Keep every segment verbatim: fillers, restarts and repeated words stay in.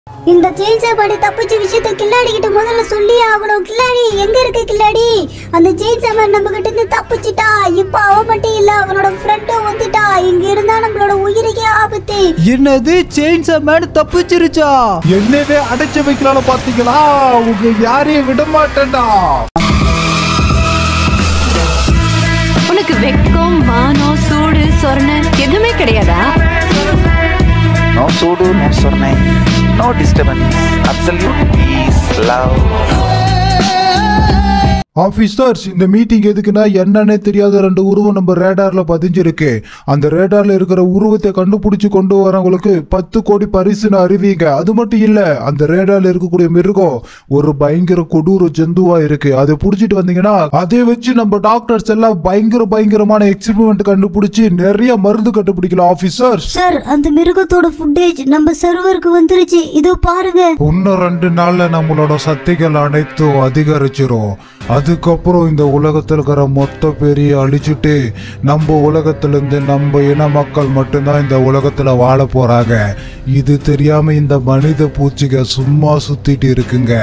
இந்த செயின்ஸா படி தப்பிச்ச விஷயத்தை கில்லாடி கிட்ட முதல்ல சொல்லி ஆகணும். கில்லாடி எங்க இருக்கு கில்லாடி? அந்த செயின்ஸா மேன் நம்ம கிட்ட இருந்து தப்பிச்சிட்டா. இப்ப அவ மட்டும் இல்ல, அவனோட ஃப்ரெண்டும் வந்துட்டா. இங்க இருந்தா நம்மளோட உயிருக்கே ஆபத்து. என்னது செயின்ஸா மேன் தப்பிச்சிருச்சா? என்னவே அடைச்சு வைக்கலாம்னு பாத்தீங்களா? உங்க யாரையும் விட மாட்டேன்டா. உனக்கு வெக்கம் மானம் சூடு சொரணை எதுவுமே கிடையாதா? No sudu, no sornai, no disturbance, absolute peace, love. Officers, இந்த மீட்டிங் எதுக்குன்னா என்னன்னே தெரியாத ரெண்டு உருவம் நம்ம ரேடார்ல பதிஞ்சிருக்கு. அந்த ரேடார்ல இருக்கிற உருவத்தை கண்டுபிடிச்சு கொண்டு வரவங்களுக்கு பத்து கோடி பரிசுன்னு அறிவிங்க. அது மட்டும் இல்ல, அந்த ரேடார்ல இருக்கக்கூடிய மிருகம் ஒரு பயங்கர கொடூர ஜந்துவா இருக்கு. அதை புடிச்சிட்டு வந்தீங்கன்னா அதை வச்சு நம்ம டாக்டர்ஸ் எல்லாம் பயங்கர பயங்கரமான எக்ஸ்பெரிமெண்ட் கண்டுபிடிச்சு நிறைய மருந்து கண்டுபிடிக்கலாம். ஆபீசர் சார், அந்த மிருகத்தோட ஃபுட்டேஜ் நம்ம சர்வருக்கு வந்துருச்சு. இதோ பாருங்க. இன்னும் ரெண்டு நாள்ல நம்மளோட சக்திகள் அனைத்தும் அதிகரிச்சிரும். அதுக்கப்புறம் இந்த உலகத்தில் இருக்கிற மொத்த பேரையும் அழிச்சுட்டு நம்ம உலகத்துல இருந்து நம்ம இன மக்கள் மட்டும்தான் இந்த உலகத்துல வாழ போறாங்க. இது தெரியாம இந்த மனித பூச்சிக சும்மா சுத்திட்டு இருக்குங்க.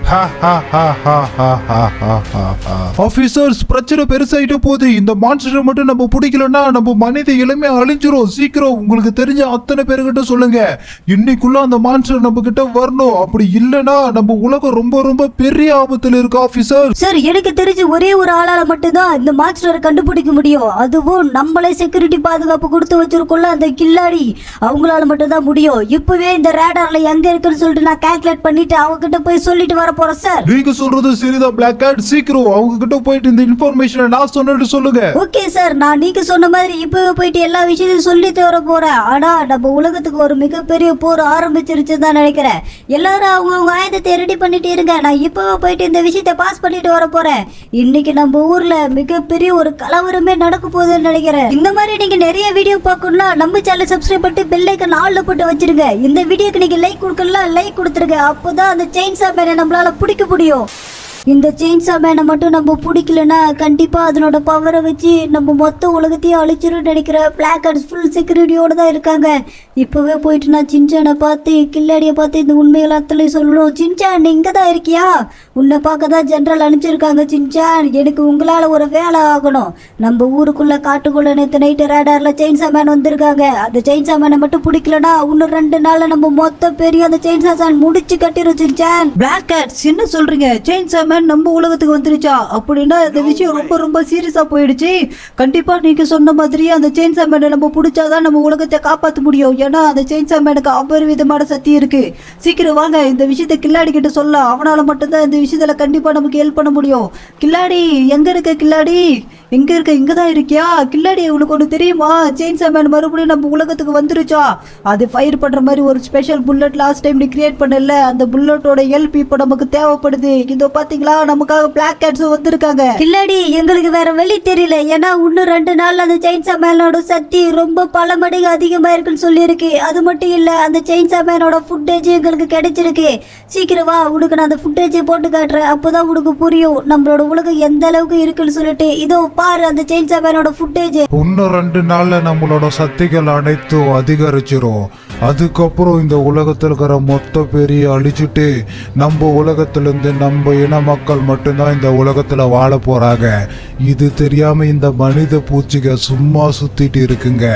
ஆபீசர்ஸ், பிரச்சனை பெருசாயிட்டு போகுது. இந்த மான்ஸ்டரை மட்டும் நம்ம பிடிக்கலன்னா நம்ம மனித இளமே அழிஞ்சிரும். சீக்கிரம் உங்களுக்கு தெரிஞ்ச அத்தனை பேருக்கிட்ட சொல்லுங்க. இன்னைக்குள்ள அந்த மான்ஸ்டர் நம்ம கிட்ட வரணும். அப்படி இல்லைன்னா நம்ம உலகம் ரொம்ப ரொம்ப பெரிய ஆபத்துல இருக்கு. ஆபீசர் சார், எனக்கு தெரிஞ்சு ஒரே ஒரு ஆளால மட்டும்தான் இந்த மான்ஸ்டரை கண்டுபிடிக்க முடியும். அதுவும் நம்மளே செக்யூரிட்டி பாதுகாப்பு கொடுத்து வச்சிருக்கோம்ல அந்த கில்லாடி, அவங்களால மட்டும்தான் முடியும். இப்பவே இந்த ரேடார்ல எங்க இருக்குன்னு சொல்லிட்டு நான் கால்குலேட் பண்ணிட்டு அவங்க கிட்ட போய் சொல்லிட்டு வர போறேன். சார், நீங்க சொல்றது சரிதான் பிளாக் கேட். சீக்கிரம் அவங்க கிட்ட போயிட்டு இந்த இன்ஃபர்மேஷனை நான் சொன்னது சொல்லுங்க. ஓகே சார், நான் நீங்க சொன்ன மாதிரி இப்பவே போயிட்டு எல்லா விஷயத்தையும் சொல்லிட்டு வர போறேன். ஆனா நம்ம உலகத்துக்கு ஒரு மிகப்பெரிய போர் ஆரம்பிச்சிருச்சு தான் நினைக்கிறேன். எல்லாரும் அவங்க அவங்க ஆயுதத்தை ரெடி பண்ணிட்டு இருங்க. நான் இப்பவே போயிட்டு இந்த விஷயத்தை பாஸ் பண்ணிட்டு வர போறேன். இன்னைக்கு நம்ம ஊர்ல மிகப்பெரிய ஒரு கலவரமே நடக்க போகுதுன்னு நினைக்கிறேன். இந்த மாதிரி நீங்க நிறைய வீடியோ பார்க்கணும்னா நம்ம சேனலை சப்ஸ்கிரைப் பண்ணிட்டு பெல் ஐகான் ஆல்ல போட்டு வச்சிருங்க. இந்த வீடியோக்கு நீங்க லைக் கொடுக்கலாம், லைக் கொடுத்துருங்க. அப்போதான் அந்த செயின்ஸா மேனை நம்மளால பிடிக்க முடியும். இந்த செயின்ஸா மேனை மட்டும் நம்ம பிடிக்கலன்னா கண்டிப்பா அதனோட பவரை வச்சு நம்ம மொத்த உலகத்தையும் அழிச்சிரும் நினைக்கிறேன். பிளாக் ஹார்ட்ஸ் ஃபுல் செக்யூரிட்டியோட தான் இருக்காங்க. இப்பவே போயிட்டு நான் சின்சானை பார்த்து கில்லாடியை பார்த்து இந்த உண்மைகள் அத்தனை சொல்லணும். சின்சான், நீ இங்க தான் இருக்கியா? உன்னை பார்க்க தான் ஜெனரல் அனுப்பிச்சிருக்காங்க. சின்சான், எனக்கு உங்களால ஒரு வேலை ஆகணும். நம்ம ஊருக்குள்ள காட்டுக்குள்ள நேற்று நைட்டு ரேடார்ல செயின்ஸா மேன் வந்திருக்காங்க. அந்த செயின்ஸா மேனை மட்டும் பிடிக்கலன்னா இன்னும் ரெண்டு நாள்ல நம்ம மொத்த பெரிய அந்த செயின்ஸா மேன் முடிச்சு கட்டிரும். சின்சான், பிளாக் கேட்ஸ் என்ன சொல்றீங்க? செயின்ஸா மேன் நம்ம உலகத்துக்கு வந்துருச்சா? அப்படின்னா இந்த விஷயம் ரொம்ப ரொம்ப சீரியஸா போயிடுச்சு. கண்டிப்பா நீங்க சொன்ன மாதிரி அந்த செயின்ஸா மேனை நம்ம பிடிச்சாதான் நம்ம உலகத்தை காப்பாற்ற முடியும். ஏன்னா அந்த செயின்ஸா மேனுக்கு அபரிவிதமான சக்தி இருக்கு. சீக்கிரம் வாங்க, இந்த விஷயத்தை கில்லாடி கிட்ட சொல்ல. அவனால மட்டும்தான் இந்த விஷயத்துல கண்டிப்பா நமக்கு ஹெல்ப் பண்ண முடியும். கில்லாடி எங்க இருக்க? கில்லாடி எங்க இருக்க? இங்கதான் இருக்கியா? கில்லாடி, உனக்கு ஒண்ணு தெரியுமா? செயின்ஸா மேன் மறுபடியும் நம்ம உலகத்துக்கு வந்துருச்சா? அது ஃபயர் பண்ற மாதிரி ஒரு ஸ்பெஷல் புல்லட் லாஸ்ட் டைம் நீ கிரியேட் பண்ணல. அந்த புல்லட்டோட ஹெல்ப் இப்போ நமக்கு தேவைப்படுது. இதோ பாத்தீங்களா, நமக்காக பிளாக் கேட்ஸ் வந்திருக்காங்க. கில்லாடி, எங்களுக்கு வேற வழி தெரியல. ஏன்னா இன்னும் ரெண்டு நாள் அந்த செயின்ஸா மேனோட சக்தி ரொம்ப பல மடங்கு அதிகமா இருக்குன்னு சொல்லியிருக்கு. அது மட்டும் இல்ல, அந்த செயின்ஸா மேனோட ஃபுட்டேஜ் எங்களுக்கு கிடைச்சிருக்கு. சீக்கிரம் வா, உனக்கு நான் அந்த ஃபுட்டேஜை போட்டு காட்டுறேன். அப்போதான் உனக்கு புரியும் நம்மளோட உலகம் எந்த அளவுக்கு இருக்குன்னு சொல்லிட்டு. இதோ பாரு அந்த செயின்ஸா மேனோட ஃபுட்டேஜ். இன்னும் ரெண்டு நாள்ல நம்மளோட சக்திகள் அனைத்தும் அதிகரிச்சிரும். அதுக்கப்புறம் இந்த உலகத்தில் இருக்கிற மொத்த பேரையும் அழிச்சுட்டு நம்ம உலகத்துல இருந்து நம்ம இன மக்கள் மட்டும்தான் இந்த உலகத்துல வாழ போறாங்க. இது தெரியாம இந்த மனித பூச்சிக சும்மா சுத்திட்டு இருக்குங்க.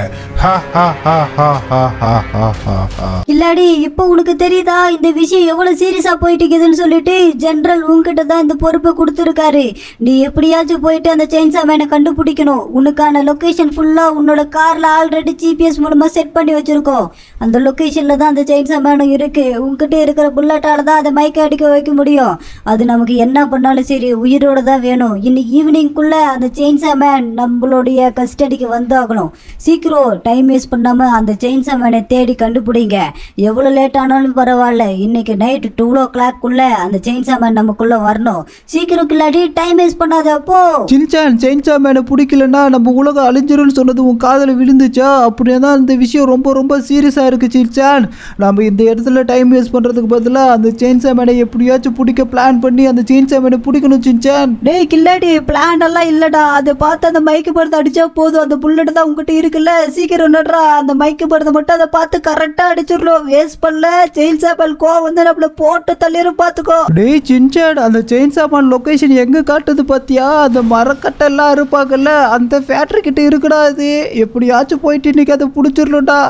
இல்லாடி, இப்போ உனக்கு தெரியுதா இந்த விஷயம் எவ்வளவு சீரியஸா போயிட்டு இருக்குதுன்னு சொல்லிட்டு ஜெனரல் உங்ககிட்ட தான் இந்த பொறுப்பை கொடுத்துருக்காரு. நீ எப்படியாச்சும் போயிட்டு அந்த செயின்ஸா மேனை கண்டுபிடிக்கணும். உனக்கான லொகேஷன் ஃபுல்லா உன்னோட கார்ல ஆல்ரெடி ஜிபிஎஸ் மூலமா செட் பண்ணி வச்சிருக்கோம். அந்த லொகேஷன்ல தான் அந்த செயின்ஸா மேனும் இருக்கு. உங்ககிட்ட இருக்கிற புல்லட்டால தான் அதை மைக்க அடிக்க வைக்க முடியும். அது நமக்கு என்ன பண்ணாலும் சரி உயிரோட தான் வேணும். இன்னைக்கு ஈவினிங்குள்ள அந்த செயின்ஸா மேன் நம்மளுடைய கஸ்டடிக்கு வந்தாகணும். சீக்கிரம் டைம் வேஸ்ட் பண்ணாம அந்த செயின்ஸா மேனை தேடி கண்டுபிடிங்க. எவ்வளவு லேட் ஆனாலும் பரவாயில்ல, இன்னைக்கு நைட் டூ ஓ கிளாக் குள்ள அந்த செயின்ஸா மேன் நமக்குள்ள வரணும். சீக்கிரம் கில்லாடி, டைம் வேஸ்ட் பண்ணாத. அப்போ சின்சான், செயின்ஸா மேனை பிடிக்கலன்னா நம்ம உலகம் அழிஞ்சிரும்னு சொன்னது உன் காதல விழுந்துச்சா? அப்படின்னா இந்த விஷயம் ரொம்ப ரொம்ப சீரியஸா இருக்கு. இருக்கு சின்சான். நம்ம இந்த இடத்துல டைம் வேஸ்ட் பண்றதுக்கு பதிலா அந்த செயின்சா மேனை எப்படியாச்சும் பிடிக்க பிளான் பண்ணி அந்த செயின்சா மேனை பிடிக்கணும் சின்சான். டேய் கில்லாடி, பிளான் எல்லாம் இல்லடா. அதை பார்த்து அந்த மைக்கு படத்தை அடிச்சா போதும். அந்த புல்லட் தான் உங்ககிட்ட இருக்குல்ல, சீக்கிரம் நடுறா. அந்த மைக்கு படத்தை மட்டும் அதை பார்த்து கரெக்டா அடிச்சிடலாம். வேஸ்ட் பண்ணல. செயின்சா மேன் கோ வந்து நம்மள போட்டு தள்ளிரும் பாத்துக்கோ. டேய் சின்சான், அந்த செயின்சா மேன் லொகேஷன் எங்க காட்டுது பாத்தியா? அந்த மரக்கட்டை எல்லாம் இருப்பாங்கல்ல, அந்த ஃபேக்டரி கிட்ட இருக்குடா. அது எப்படியாச்சும் போயிட்டு இன்னைக்கு அதை புடிச்சிடணும்டா.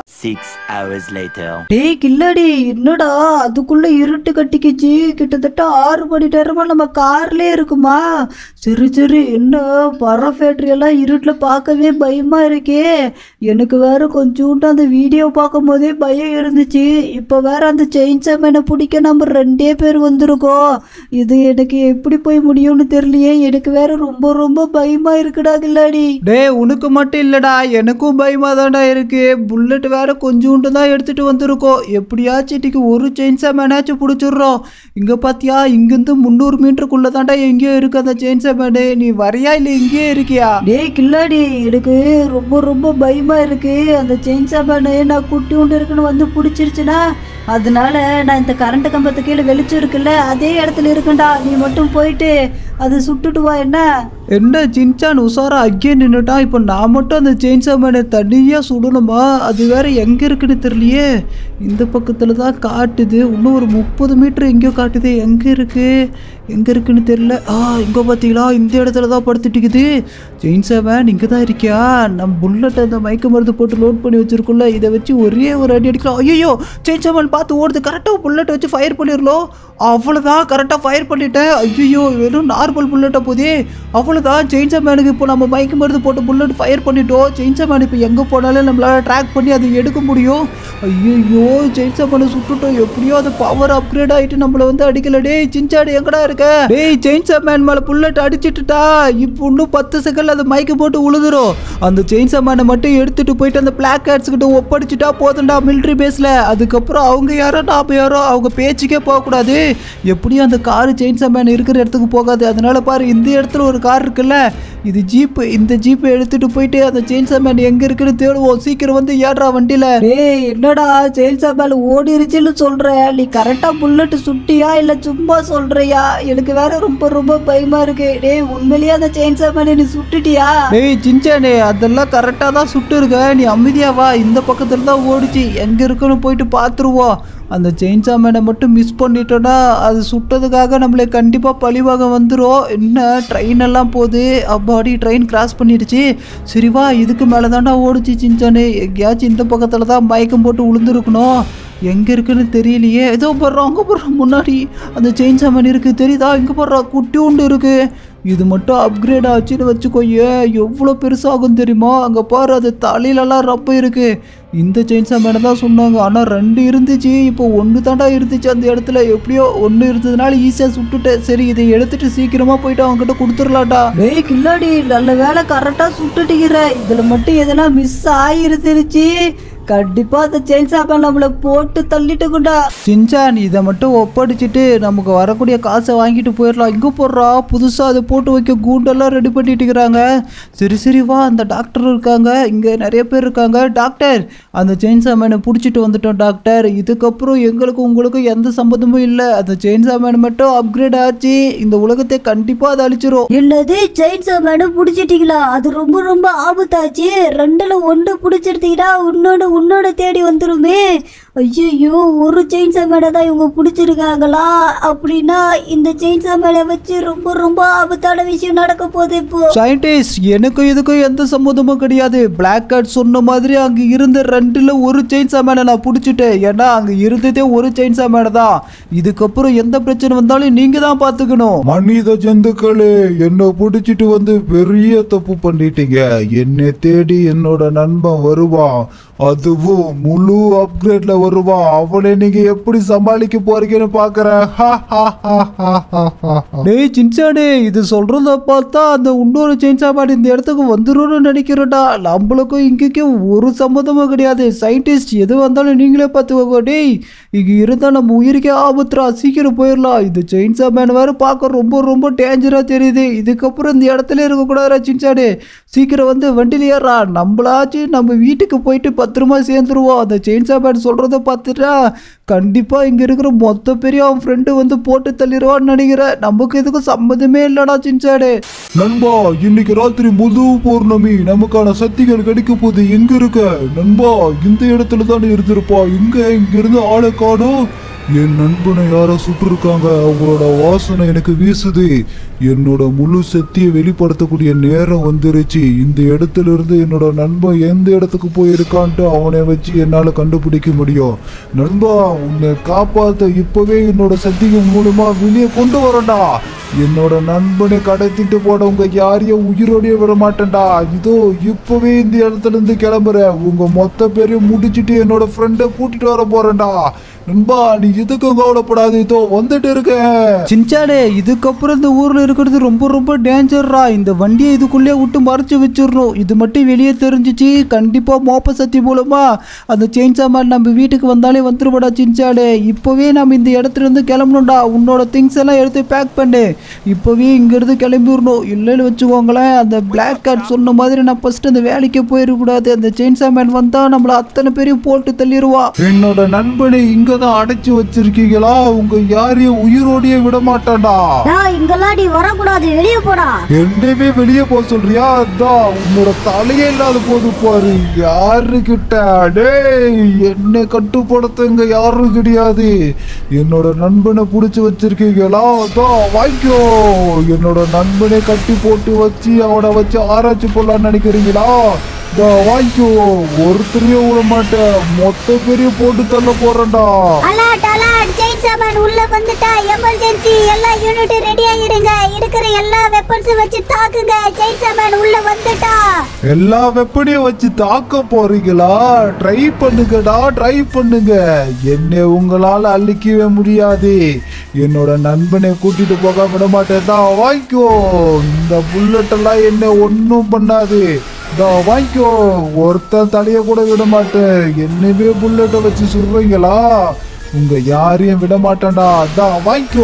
டேய் கில்லாடி, என்னடா அதுக்குள்ள இருட்டு கட்டிக்கிச்சு. கிட்டத்தட்ட ஆறு மணி நேரமா நம்ம கார்லயே இருக்குமா? சரி சரி, என்ன பர ஃபேக்டரி எல்லாம் இருட்டுல பார்க்கவே பயமா இருக்கே. எனக்கு வேற கொஞ்சோண்டு அந்த வீடியோ பார்க்கும் போதே பயம் இருந்துச்சு. இப்போ வேற அந்த செயின்சா மேனை பிடிக்க நம்ம ரெண்டே பேர் வந்திருக்கோம். இது எனக்கு எப்படி போய் முடியும்னு தெரியலையே. எனக்கு வேற ரொம்ப ரொம்ப பயமா இருக்குடா கில்லாடி. டே உனக்கு மட்டும் இல்லடா, எனக்கும் பயமா தான்டா இருக்கு. புல்லட் வேற கொஞ்சோண்டு தான் எடுத்துட்டு வந்திருக்கோம். எப்படியாச்சும் இன்னைக்கு ஒரு செயின்சா மேனாச்சும் பிடிச்சிடுறோம். இங்க பாத்தியா, இங்கிருந்து முந்நூறு மீட்டருக்குள்ள தாண்டா எங்கேயோ இருக்கு அந்த செயின்சா மேனு. நீ வரையா இல்ல இங்கேயே இருக்கியா? டேய் கில்லாடி, எனக்கு ரொம்ப ரொம்ப பயமா இருக்கு. அந்த செயின்சா மேனு நான் குட்டி உண்டு இருக்குன்னு வந்து பிடிச்சிருச்சுன்னா, அதனால நான் இந்த கரண்ட் கம்பத்து கீழே வெளிச்சம் இருக்குல்ல, அதே இடத்துல இருக்குண்டா. நீ மட்டும் போயிட்டு அதை சுட்டுட்டு வா. என்ன என்ன சின்சான் உசாரா அங்கே நின்றுட்டான். இப்போ நான் மட்டும் அந்த செயின்சா மேனை தனியாக சுடணுமா? அது வேற எங்கே இருக்குன்னு தெரியலையே. இந்த பக்கத்தில் தான் காட்டுது. இன்னும் ஒரு முப்பது மீட்டர் எங்கேயோ காட்டுது. எங்கே இருக்கு எங்கே இருக்குன்னு தெரியல. ஆ இங்கே பார்த்தீங்களா, இந்த இடத்துல தான் படுத்துட்டுக்குது செயின்சா மேன். இங்கே தான் இருக்கியா? நம்ம புல்லட்டை அந்த மயக்க மருந்து போட்டு லோட் பண்ணி வச்சிருக்கோம்ல, இதை வச்சு ஒரே ஒரு அடி அடிக்கலாம். ஐயோ, செயின்சா மேன் பார்த்து ஓடுது. கரெக்டாக புல்லட்டை வச்சு ஃபயர் பண்ணிடலாம். அவ்வளோதான், கரெக்டாக ஃபயர் பண்ணிட்டேன். ஐயோ, வெறும் நார்மல் புல்லட்டை போதே. அவ்வளோதான், செயின்சா மேனுக்கு இப்போ நம்ம மயக்க மருந்து போட்டு புல்லட் ஃபயர் பண்ணிட்டோம். செயின்சா மேன் இப்போ எங்கே போனாலும் நம்மளால் ட்ராக் பண்ணி அதை எடுக்க முடியும். ஐயோ, செயின்சா மேனை சுட்டுட்டோம். எப்படியோ அது பவர் அப்கிரேட் ஆகிட்டு நம்மளை வந்து அடிக்கல. டேய் சின்சாடு எங்கடா இருக்க? டேய் செயின்சா மேன் மேலே புல்லட் அடிச்சுட்டுட்டா. இப்போ இன்னும் பத்து செகண்ட்ல அதை மயக்க போட்டு உழுதுரும். அந்த செயின்சா மேனை மட்டும் எடுத்துட்டு போயிட்டு அந்த பிளாக் கேட்ஸ் கிட்ட ஒப்படைச்சிட்டா போதும்டா மிலிட்ரி பேஸில். அதுக்கப்புறம் அவங்க யாரோ நாம யாரோ அவங்க பேச்சுக்கே போகக்கூடாது. எப்படியும் அந்த காரு செயின்சா மேன் இருக்கிற இடத்துக்கு போகாது. அதனால பாரு, இந்த இடத்துல ஒரு கார் இருக்குல்ல, இது ஜீப்பு. இந்த ஜீப்பை எடுத்துட்டு போயிட்டு அந்த செயின்சா மேன் எங்க இருக்குன்னு தேடுவோம். சீக்கிரம் வந்து ஏடுறா வண்டியில. டேய் என்னடா செயின்சா மேன் ஓடிருச்சுன்னு சொல்ற? நீ கரெக்டா புல்லட் சுட்டியா இல்ல சும்மா சொல்றியா? எனக்கு வேற ரொம்ப ரொம்ப பயமா இருக்கு. டேய் உண்மையிலேயே அந்த செயின்சா மேனை நீ சுட்டுட்டியா? டேய் சின்சானே, அதெல்லாம் கரெக்டாக தான் சுட்டு இருக்க. நீ அமைதியா வா. இந்த பக்கத்துல தான் ஓடிச்சு. எங்க இருக்குன்னு போயிட்டு பார்த்துருவோம். அந்த செயின்சா மேனை மட்டும் மிஸ் பண்ணிட்டோன்னா அது சுட்டதுக்காக நம்மளை கண்டிப்பாக பழிவாக வந்துடும். என்ன ட்ரெயின் எல்லாம் போகுது. அப்பாடி ட்ரெயின் கிராஸ் பண்ணிடுச்சு. சரிவா, இதுக்கு மேலே தாண்டா ஓடிச்சு சின்சானே. எங்கேயாச்சும் இந்த பக்கத்தில் தான் மயக்கம் போட்டு விழுந்துருக்கணும். எங்கே இருக்குன்னு தெரியலையே. ஏதோ போடுறோம், அங்கே போடுறோம். முன்னாடி அந்த செயின்சா மேன் இருக்குது தெரியுதா? இங்கே போடுறோம், குட்டி உண்டு இருக்குது. இது மட்டும் அப்கிரேட் ஆச்சுன்னு வச்சுக்கோயே, எவ்வளோ பெருசாகும் தெரியுமா? அங்கே பாரு, அது தலையிலலாம் ரப்ப இருக்குது. இந்த செயின்சா மேனை தான் சொன்னாங்க. ஆனால் ரெண்டு இருந்துச்சு, இப்போ ஒன்று தாண்டா இருந்துச்சு அந்த இடத்துல. எப்படியோ ஒன்று இருந்ததுனால ஈஸியாக சுட்டுட்டேன். சரி, இதை எடுத்துட்டு சீக்கிரமாக போயிட்டு அவங்ககிட்ட கொடுத்துடலாட்டா. டேய் கில்லாடி, நல்ல வேலை கரெக்டாக சுட்டுட்டீங்கிற. இதில் மட்டும் எதனா மிஸ் ஆகிருந்துருச்சு, கண்டிப்பா அந்த செயின்சா மேன் நம்மளை போட்டு தள்ளிட்டுக்குண்டா. சின்சான், இதை மட்டும் ஒப்படைச்சிட்டு நமக்கு வரக்கூடிய காசை வாங்கிட்டு போயிடலாம். இங்கே போடுறா, புதுசாக அதை போட்டு வைக்க கூண்டெல்லாம் ரெடி பண்ணிட்டு இருக்கிறாங்க. சரி சரி வா, அந்த டாக்டர் இருக்காங்க, இங்கே நிறைய பேர் இருக்காங்க. டாக்டர், அந்த செயின்சா மேனை பிடிச்சிட்டு வந்துட்டோம் டாக்டர். இதுக்கப்புறம் எங்களுக்கு உங்களுக்கும் எந்த சம்பந்தமும் இல்லை. அந்த செயின்சா மேன் மட்டும் அப்கிரேட் ஆச்சு. இந்த உலகத்தை கண்டிப்பாக அதை அழிச்சிரும். என்னது, செயின்சா மேனை பிடிச்சிட்டீங்களா? அது ரொம்ப ரொம்ப ஆபத்தாச்சு. ரெண்டுல ஒன்று பிடிச்சிருந்தீங்கன்னா இன்னொன்று உன்னோட தேடி வந்துருமே. ஐயோ, ஒரு செயின்சா மேனை தான் இவங்க பிடிச்சிருக்காங்களா? அப்படின்னா இந்த செயின்சா மேனை வச்சு ரொம்ப ரொம்ப ஆபத்தான விஷயம் நடக்க போகுது. இப்போ சயின்டிஸ்ட், எனக்கும் இதுக்கும் எந்த சம்மந்தமும் கிடையாது. பிளாக் கார்ட் சொன்ன மாதிரி அங்கே இருந்த ரெண்டுல ஒரு செயின்சா மேனை நான் பிடிச்சிட்டேன். ஏன்னா அங்கே இருந்ததே ஒரு செயின்சா மேனை தான். இதுக்கப்புறம் எந்த பிரச்சனை வந்தாலும் நீங்க தான் பார்த்துக்கணும். மனித ஜந்துக்களே, என்ன பிடிச்சிட்டு வந்து பெரிய தப்பு பண்ணிட்டீங்க. என்னை தேடி என்னோட நண்பன் வருவான், அதுவும் முழு அப்கிரேட்ல வருவான். அவளை நீங்க எப்படி சமாளிக்க போறீங்கன்னு பாக்குறேன். டேய் சின்சானே, இது சொல்றத பார்த்தா அந்த இன்னொரு செயின்சா மேன் இந்த இடத்துக்கு வந்துரும்னு நினைக்கிறேன்டா. நம்மளுக்கும் இங்கேயும் ஒரு சம்மந்தமும் கிடையாது. சயின்டிஸ்ட், எது வந்தாலும் நீங்களே பார்த்துக்கோங்க. டேய், இங்கே இருந்தால் நம்ம உயிருக்கே ஆபத்துரா. சீக்கிரம் போயிடலாம். இந்த செயின்சா மேன் வேறு பார்க்க ரொம்ப ரொம்ப டேஞ்சராக தெரியுது. இதுக்கப்புறம் இந்த இடத்துல இருக்கக்கூடாதுரா சின்சானே. சீக்கிரம் வந்து வண்டியில் ஏறா. நம்மளாச்சு நம்ம வீட்டுக்கு போயிட்டு பத்து பத்திரமா சேர்ந்துருவோம். அந்த செயின்சா மேன் சொல்றத பார்த்துட்டா கண்டிப்பா இங்க இருக்கிற மொத்த பெரிய அவன் ஃப்ரெண்டு வந்து போட்டு தள்ளிடுவான்னு நினைக்கிறேன். நமக்கு இதுக்கு சம்மதமே இல்லடா சின்சாடு. நண்பா, இன்னைக்கு ராத்திரி முழு பௌர்ணமி, நமக்கான சக்திகள் கிடைக்க போகுது. எங்க இருக்க நண்பா? இந்த இடத்துல தானே இருந்திருப்பா. இங்க இங்க இருந்து ஆளை காணும். என் நண்பனை யாரோ சுட்டிருக்காங்க. அவங்களோட வாசனை எனக்கு வீசுது. என்னோட முழு சக்தியை வெளிப்படுத்தக்கூடிய நேரம் வந்துருச்சு. இந்த இடத்துல இருந்து என்னோட நண்பன் எந்த இடத்துக்கு போயிருக்கான்ட்டு அவனை வச்சு என்னால கண்டுபிடிக்க முடியும். நண்பா, உன்னை காப்பாத்த இப்பவே என்னோட சக்திகள் மூலமா வெளியே கொண்டு வரண்டா. என்னோட நண்பனை கடத்திட்டு போனவங்க யாரையும் உயிரோடைய விட மாட்டேன்டா. இதோ இப்பவே இந்த இடத்துல இருந்து கிளம்புறேன். உங்க மொத்த பேரையும் முடிச்சிட்டு என்னோட ஃப்ரெண்டை கூட்டிட்டு வர போறேன்டா. நண்பா, நீ இதுக்கும் கவலைப்படாது, இதோ வந்துட்டு இருக்க. சின்சாடே, இதுக்கப்புறம் இந்த ஊர்ல இருக்கிறது ரொம்ப ரொம்ப டேஞ்சர்ரா. இந்த வண்டியை இதுக்குள்ளே விட்டு மறைச்சு வச்சிடணும். இது மட்டும் வெளியே தெரிஞ்சிச்சு கண்டிப்பா மோப்ப சக்தி மூலமா அந்த செயின்சா மேன் நம்ம வீட்டுக்கு வந்தாலே வந்துருவாடா. சின்சாடே, இப்பவே நம்ம இந்த இடத்துல இருந்து கிளம்பணும்டா. உன்னோட திங்ஸ் எல்லாம் எடுத்து பேக் பண்ணு. இப்பவே இங்க இருந்து கிளம்பிடணும். இல்லைன்னு வச்சுக்கோங்களேன், அந்த பிளாக் கேட் சொன்ன மாதிரி நான் ஃபர்ஸ்ட் அந்த வேலைக்கு போயிடக்கூடாது. அந்த செயின்சா மேன் வந்தா நம்மள அத்தனை பேரையும் போட்டு தள்ளிடுவா. என்னோட நண்பனை இங்கதான் அடைச்சு வச்சிருக்கீங்களா? உங்க யாரையும் உயிரோடைய விட மாட்டான்டா. இங்கெல்லாம் நீ வரக்கூடாது, வெளியே போடா. என்னவே வெளியே போக சொல்றியா? அதான் உன்னோட தலையே இல்லாத போது பாரு. யாரு கிட்ட டேய் என்னை கட்டுப்படுத்த இங்க யாரும் கிடையாது. என்னோட நண்பனை புடிச்சு வச்சிருக்கீங்களா? அதான் வாய்க்கோ. என்னோட நண்பனை கட்டி போட்டு வச்சு அவனை வச்சு ஆராய்ச்சி போடலான்னு நினைக்கிறீங்களா? வாய்க்கோ, ஒருத்தரையும் விட மாட்டேன். மொத்த பெரிய போட்டு தள்ள போறேன்டா. அலர்ட் அலர்ட், செயின்சா மேன் உள்ள வந்துட்டா. எமர்ஜென்சி, எல்லா யூனிட் ரெடி ஆகிருங்க. இருக்கிற எல்லா வெப்பன்ஸ் வச்சு தாக்குங்க. செயின்சா மேன் உள்ள வந்துட்டா. எல்லா வெப்பனையும் வச்சு தாக்க போறீங்களா? ட்ரை பண்ணுங்கடா, ட்ரை பண்ணுங்க. என்னை உங்களால அழிக்கவே முடியாது. என்னோட நண்பனை கூட்டிட்டு போக விட மாட்டேன்டா. வாய்க்கோ, இந்த புல்லட் எல்லாம் என்ன ஒன்னும் பண்ணாது. வாய்க்கோ, ஒருத்தர் தலைய கூட விட மாட்டேன். என்னவே புல்லட்டை வச்சு சுடுறீங்களா? உங்க யாரையும் விட மாட்டேன்டா. அதான் வாய்க்கோ.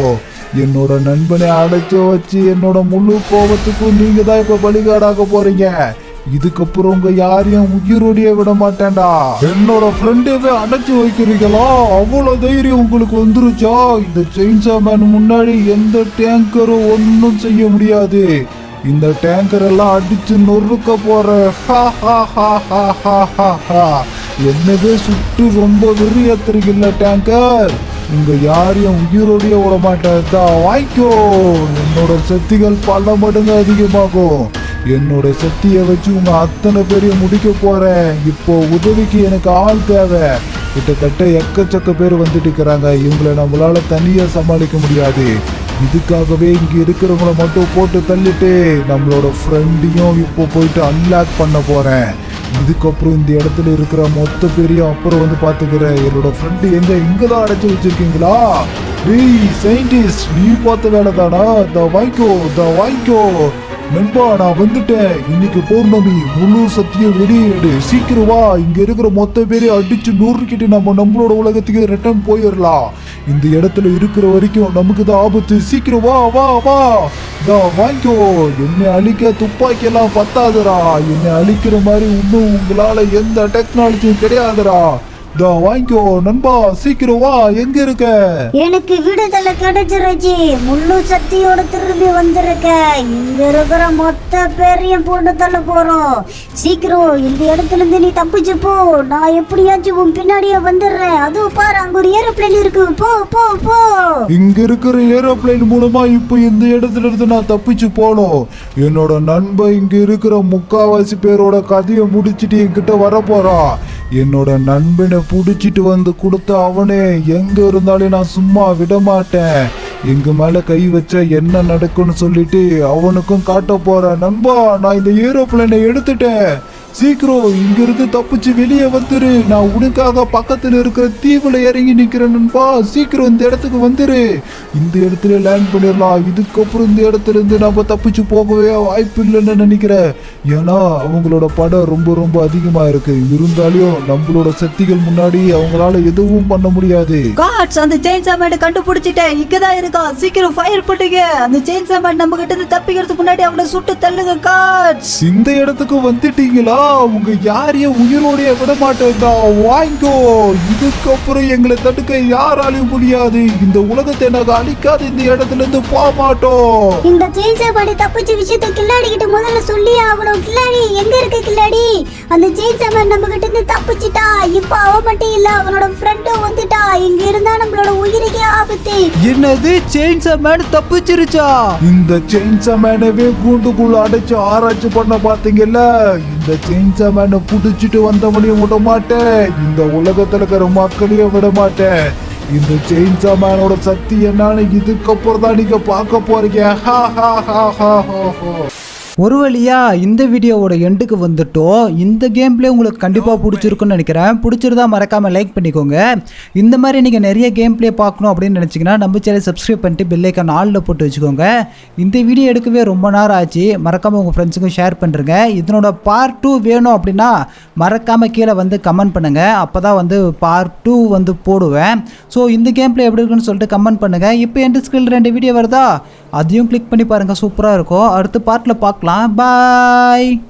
என்னோட நண்பனை அடைச்சு வச்சு என்னோட முழு கோபத்துக்கும் நீங்க தான் இப்ப பலிகாடாக போறீங்க. இதுக்கப்புறம் உங்க யாரையும் உயிரோடைய விட மாட்டேன்டா. என்னோட ஃப்ரெண்டவே அடைச்சு வைக்கிறீங்களா? அவ்வளவு தைரியம் உங்களுக்கு வந்துருச்சா? இந்த செயின்சா மேன் முன்னாடி எந்த டேங்கரும் ஒன்னும் செய்ய முடியாது. இந்த டேங்கர் எல்லாம் அடிச்சு நொறுக்க போற. என்னவே சுட்டு ரொம்ப வெறியத்துறீங்கல்ல டேங்கர். உங்க யாரையும் உயிரோடைய விட மாட்டேன். வாய்க்கோ, என்னோட சக்திகள் பல மடங்கு அதிகமாகும். என்னோட சக்தியை வச்சு உங்க அத்தனை பேரையும் முடிக்க போறேன். இப்போ உதவிக்கு எனக்கு ஆள் தேவை. கிட்டத்தட்ட எக்கச்சக்க பேர் வந்துட்டு இருக்கிறாங்க. இவங்களை நம்மளால தனியா சமாளிக்க முடியாது. இதுக்காகவே இங்க இருக்கிறவங்கள மட்டும் போட்டு தள்ளிட்டு நம்மளோட ஃப்ரெண்டையும் இப்போ போயிட்டு அன்லாக் பண்ண போறேன். இதுக்கப்புறம் இந்த இடத்துல இருக்கிற மொத்த பேரையும் அப்புறம் வந்து பாத்துக்கிறேன். என்னோட ஃப்ரெண்டு எங்க இங்கதான் அடைச்சு வச்சிருக்கீங்களா? டேய் சயின்டிஸ்ட், நீ பார்த்த வேலை தானா? த வாய்க்கோ, த வாய்க்கோ. நண்பா, நான் வந்துட்டேன். இன்னைக்கு பௌர்ணமி, முழு சத்தியம் வெளியேடு. சீக்கிரம் வா. இங்க இருக்கிற மொத்த பேரையும் அடிச்சு நூறுக்கிட்டு நம்ம நம்மளோட உலகத்துக்கு ரிட்டர்ன் போயிடலாம். இந்த இடத்துல இருக்கிற வரைக்கும் நமக்கு தான் ஆபத்து. சீக்கிரம் வா வா வா. வாங்கிக்கோ. என்னை அழிக்க துப்பாக்கி எல்லாம் பத்தாதுரா. என்னை அழிக்கிற மாதிரி இன்னும் உங்களால எந்த டெக்னாலஜியும் கிடையாதுரா. வாங்கிக்கோ நண்பா, சீக்கிரம் வா. எங்க இருக்க? எனக்கு விடுதலை கிடைச்சிருச்சு. முழு சக்தியோட திரும்பி வந்திருக்க. இங்க இருக்கிற மொத்த பேரையும் போட்டு தள்ள போறோம். சீக்கிரம் இந்த இடத்துல இருந்து நீ தப்பிச்சு போ. நான் எப்படியாச்சும் உன் பின்னாடியே வந்துடுறேன். அதுவும் பாரு, அங்க ஒரு ஏரோப்ளேன் இருக்கு. போ போ போ. இங்க இருக்கிற ஏரோப்ளேன் மூலமா இப்ப இந்த இடத்துல இருந்து நான் தப்பிச்சு போனோம். என்னோட நண்பன் இங்க இருக்கிற முக்காவாசி பேரோட கதையை முடிச்சுட்டு என்கிட்ட வர போறான். என்னோட நண்பனை புடிச்சிட்டு வந்து கொடுத்த அவனே எங்க இருந்தாலும் நான் சும்மா விட மாட்டேன். எங்க மேல கை வச்சா என்ன நடக்கும்னு சொல்லிட்டு அவனுக்கும் காட்ட போறேன். நண்பா, நான் இந்த ஏரோப்ளேனை எடுத்துட்டேன். சீக்கிரம் இங்கிருந்து தப்பிச்சு வெளியே வந்துரு. நான் உனக்காக பக்கத்துல இருக்கிற தீவுல இறங்கி நிக்கிறேன் நண்பா. சீக்கிரம் இந்த இடத்துக்கு வந்துரு. இந்த இடத்துல லேண்ட் பண்ணிடலாம். இதுக்கப்புறம் இந்த இடத்துல இருந்து நம்ம தப்பிச்சு போகவே வாய்ப்பு இல்லைன்னு நினைக்கிறேன். ஏன்னா அவங்களோட படம் ரொம்ப ரொம்ப அதிகமா இருக்கு. இருந்தாலும் நம்மளோட சக்திகள் முன்னாடி அவங்களால எதுவும் பண்ண முடியாது. காட்ஸ், அந்த செயின்சா மேனை கண்டுபிடிச்சிட்டேன். இங்கதான் இருக்கான். சீக்கிரம் ஃபயர் பண்ணுங்க. அந்த செயின்சா மேன் நம்ம கிட்ட இருந்து தப்பிக்கிறதுக்கு முன்னாடி அவனை சுட்டு தள்ளுங்க. காட்ஸ், இந்த இடத்துக்கு வந்துட்டீங்களா? உங்க யாரையும் உயிரோடைய விட மாட்டேன்டா. வாங்கோ. இதுக்கப்புறம் எங்களை தடுக்க யாராலையும் முடியாது. இந்த உலகத்தை நாங்க அழிக்காத இந்த இடத்துல இருந்து போக மாட்டோம். இந்த செயின்ஸா மேன் தப்பிச்ச விஷயத்தை கில்லாடி கிட்ட முதல்ல சொல்லி ஆகணும். கில்லாடி எங்க இருக்கு கில்லாடி? அந்த செயின்ஸா மேன் நம்ம கிட்ட இருந்து தப்பிச்சிட்டா. இப்ப அவ மட்டும் இல்ல, அவனோட ஃப்ரெண்டும் வந்துட்டா. இங்க இருந்தா நம்மளோட உயிருக்கே ஆபத்து. என்னது செயின்ஸா மேன் தப்பிச்சிருச்சா? இந்த செயின்ஸா மேனவே கூண்டுக்குள்ள அடைச்சு ஆராய்ச்சி பண்ண பாத்தீங்கல்ல. இந்த செயின்ஸா மேனை புடிச்சிட்டு வந்தவனையும் விட மாட்டேன். இந்த உலகத்துல இருக்கிற மக்களையும் விட மாட்டேன். இந்த செயின்ஸா மேனோட சக்தி என்னன்னு இதுக்கப்புறம் தான் நீங்க பார்க்க போறீங்க. ஹா ஹா ஹா ஹா ஹா. ஒரு வழியா இந்த வீடியோவோட எண்டுக்கு வந்துட்டோம். இந்த கேம் பிளே உங்களுக்கு கண்டிப்பாக பிடிச்சிருக்குன்னு நினைக்கிறேன். பிடிச்சிருந்தா மறக்காமல் லைக் பண்ணிக்கோங்க. இந்த மாதிரி நீங்கள் நிறைய கேம் பிளே பார்க்கணும் அப்படின்னு நினச்சிங்கன்னா நம்ம சேனல் சப்ஸ்கிரைப் பண்ணிட்டு பெல் ஐக்கான் ஆலில் போட்டு வச்சுக்கோங்க. இந்த வீடியோ எடுக்கவே ரொம்ப நேரம் ஆச்சு. மறக்காமல் உங்கள் ஃப்ரெண்ட்ஸுக்கும் ஷேர் பண்ணுறங்க. இதனோட பார்ட் டூ வேணும் அப்படின்னா மறக்காமல் கீழே வந்து கமெண்ட் பண்ணுங்கள். அப்போ தான் வந்து பார்ட் டூ வந்து போடுவேன். ஸோ இந்த கேம் பிளே எப்படி இருக்குன்னு சொல்லிட்டு கமெண்ட் பண்ணுங்கள். இப்போ எந்த ஸ்கில் ரெண்டு வீடியோ வருதா, அதையும் கிளிக் பண்ணி பாருங்கள். சூப்பராக இருக்கும். அடுத்த பார்ட்டில் பார்க்கலாம். பாய்.